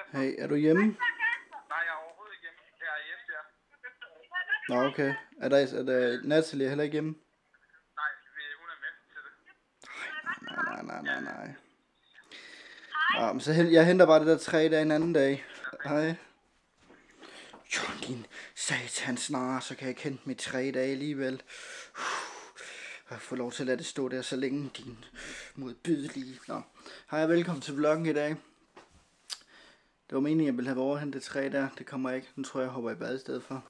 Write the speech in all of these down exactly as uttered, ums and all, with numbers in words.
Hey, er du hjemme? Nej, jeg er overhovedet ikke hjemme. Jeg er i Esbjerg. Nå, okay. Er der, er der Natalie heller ikke hjemme? Nej, hun er med til det. Nej, nej, nej, nej, nej. Nå, men så hen, jeg henter bare det der træ der en anden dag. Hej. Jo, din satans nar, så kan jeg kende mit tre dage alligevel. Jeg får lov til at lade det stå der så længe, din modbydelige. Nå, hej og velkommen til vloggen i dag. Det var meningen, at jeg ville have overhentet det træ der. Det kommer ikke. Nu tror jeg, jeg hopper i bad i stedet for.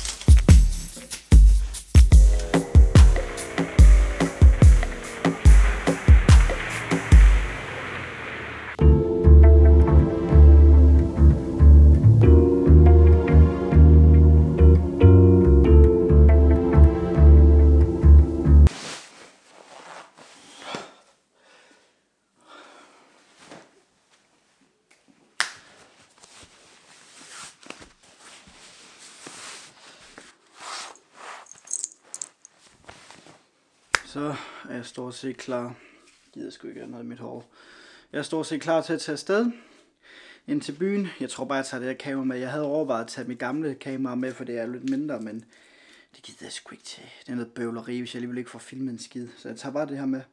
Så er jeg stort set klar. Jeg gider sgu ikke have noget i mit hår. Jeg er stort set klar til at tage afsted ind til byen. Jeg tror bare, jeg tager det her kamera med. Jeg havde overvejet at tage mit gamle kamera med, for det er lidt mindre, men det gider jeg sgu ikke til. Det er noget bøvleri, hvis jeg alligevel ikke får filmet en skid. Så jeg tager bare det her med.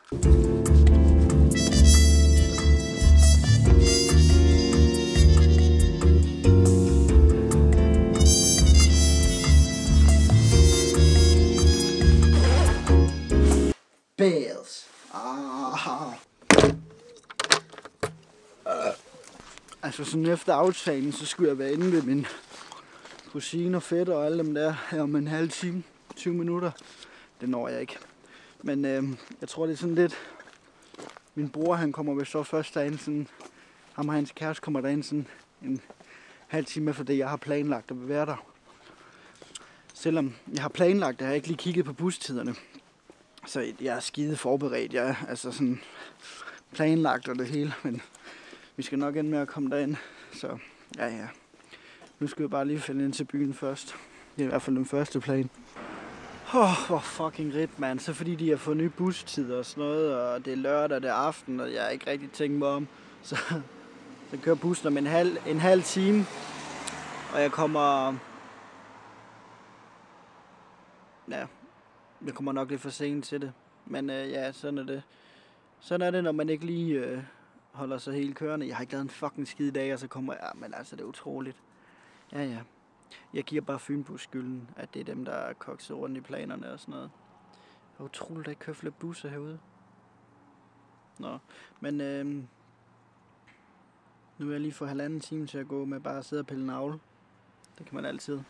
Bells. Ah. Uh. Altså sådan efter aftalen, så skulle jeg være inde ved min kusine og fætter og alle dem der her om en halv time, tyve minutter. Det når jeg ikke. Men øh, jeg tror det er sådan lidt, min bror han kommer vist så først derind, sådan, ham og hans kæreste kommer derind sådan en halv time efter det jeg har planlagt at være der. Selvom jeg har planlagt det, har jeg ikke lige kigget på bustiderne. Så jeg er skide forberedt, jeg er altså sådan planlagt og det hele, men vi skal nok ende med at komme derind, så ja ja. Nu skal vi bare lige finde ind til byen først. Det er i hvert fald den første plan. Åh, oh, hvor fucking rigt, mand. Så fordi de har fået nye bustider og sådan noget, og det er lørdag, det er aften, og jeg har ikke rigtig tænkt mig om, så, så kører bussen om en halv, en halv time, og jeg kommer... Ja... Jeg kommer nok lidt for sent til det, men øh, ja, sådan er det. Sådan er det, når man ikke lige øh, holder sig helt kørende. Jeg har ikke lavet en fucking skide dag, og så kommer jeg... Ja, men altså, det er utroligt. Ja, ja. Jeg giver bare Fynbus skylden, at det er dem, der er kokset rundt i planerne og sådan noget. Det er utroligt, at der ikke kører flere busser herude. Nå, men øh, nu er jeg lige for halvanden time til at gå med bare at sidde og pille navle. Det kan man altid.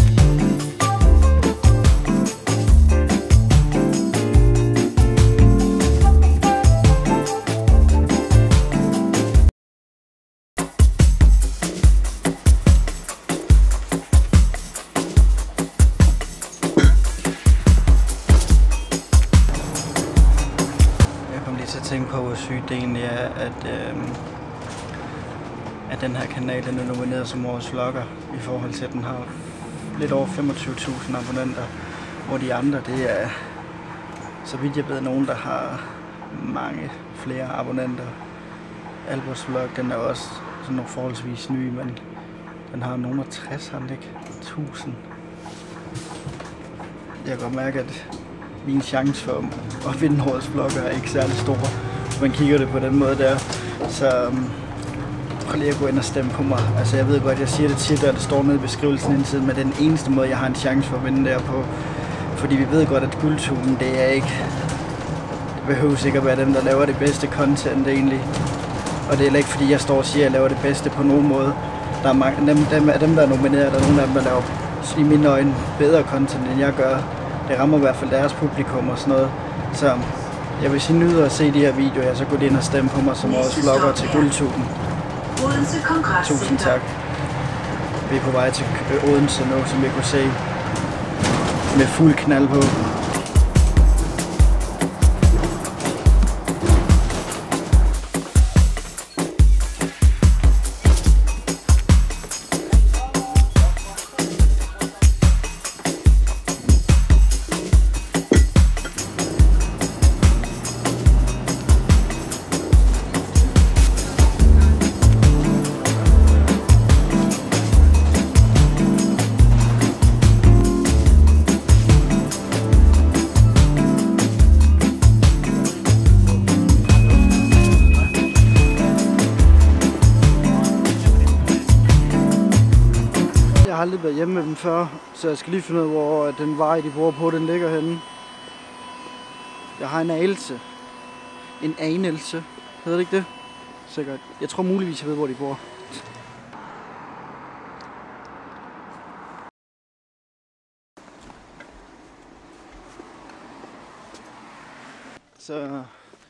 Tænke på, hvor sygt det egentlig er, at, øh, at den her kanal den er nomineret som årets vlogger, i forhold til, at den har lidt over femogtyve tusind abonnenter, hvor de andre, det er, så vidt jeg ved, nogen, der har mange flere abonnenter. Albers vlog, den er også sådan nogle forholdsvis ny, men den har nogen af tres, har den ikke? tusind. Jeg kan godt mærke, at min chance for at vinde årets vlogger er ikke særlig stor, hvis man kigger det på den måde der. Så um, prøv lige at gå ind og stemme på mig. Altså jeg ved godt, jeg siger det tit, og det står nede i beskrivelsen indtil, men det er den eneste måde, jeg har en chance for at vinde der på. Fordi vi ved godt, at guldtuben, det er ikke... Det behøver sikkert være dem, der laver det bedste content egentlig. Og det er heller ikke, fordi jeg står og siger, at jeg laver det bedste på nogen måde. Der er mange, dem, dem, dem, der er nomineret, der er nogle af dem, der laver i mine øjne bedre content, end jeg gør. Det rammer i hvert fald deres publikum og sådan noget. Så jeg vil sige, nyder at se de her videoer, så gå ind og stemme på mig som årets vlogger til guldtuben. Tusind tak. Vi er på vej til Odense nu, som vi kunne se, med fuld knald på. aldrig været hjemme med dem før, så jeg skal lige finde ud af, hvor den vej, de bor på, den ligger henne. Jeg har en anelse. En anelse. Hedder det ikke det? Sikkert. Jeg tror muligvis, jeg ved, hvor de bor. Så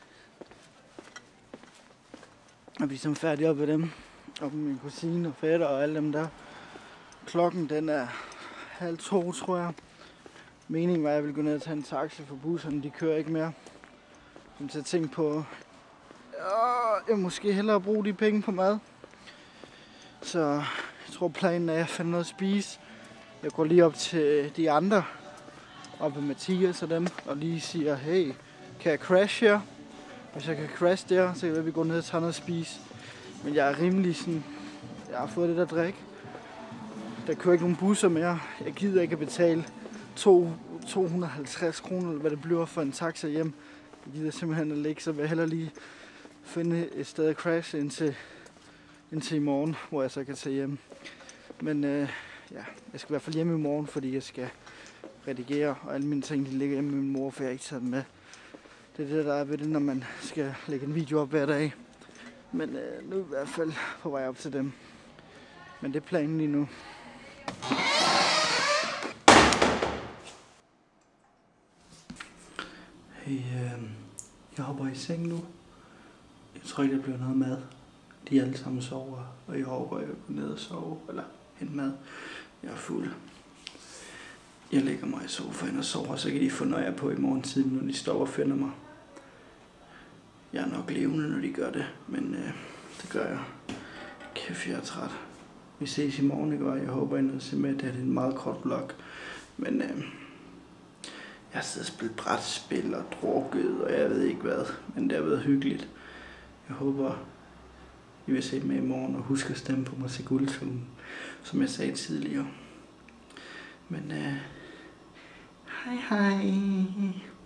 er vi som færdige op ved dem. Og med min kusine og fætter og alle dem der. Klokken den er halv to, tror jeg. Meningen var, at jeg ville gå ned og tage en taxa for busserne. De kører ikke mere. Som til at tænke på, jeg vil måske hellere bruge de penge på mad. Så jeg tror planen er, at jeg finder noget at spise. Jeg går lige op til de andre. Op ved Mathias og dem. Og lige siger, hey, kan jeg crash her? Hvis jeg kan crash der, så kan vi gå ned og tage noget at spise. Men jeg er rimelig sådan, jeg har fået lidt at drikke. Der kører ikke nogen busser mere. Jeg gider ikke at betale to hundrede og halvtreds kroner, eller hvad det bliver for en taxa hjem. Jeg gider simpelthen at ligge, så vil jeg hellere lige finde et sted at crash indtil, indtil i morgen, hvor jeg så kan tage hjem. Men øh, ja, jeg skal i hvert fald hjem i morgen, fordi jeg skal redigere, og alle mine ting de ligger hjemme med min mor, for jeg har ikke taget dem med. Det er det, der er ved det, når man skal lægge en video op hver dag. Men øh, nu er jeg i hvert fald på vej op til dem. Men det er planen lige nu. Hey, øh, jeg hopper i seng nu. Jeg tror ikke, der bliver noget mad. De alle sammen sover, og jeg håber, jeg går ned og sove, eller hente mad. Jeg er fuld. Jeg lægger mig i sofaen og sover, så kan de få nøje på i morgen tiden, når de står og finder mig. Jeg er nok levende, når de gør det, men øh, det gør jeg. Kæft, jeg er træt. Vi ses i morgen, ikke? Og jeg håber, I nåede at se med. Det er en meget kort vlog, men øh, jeg har siddet og spillet brætspil og drukket, og jeg ved ikke hvad, men det har været hyggeligt. Jeg håber, I vil se med i morgen, og husk at stemme på mig til Guldtuben, som jeg sagde tidligere. Men øh, hej hej.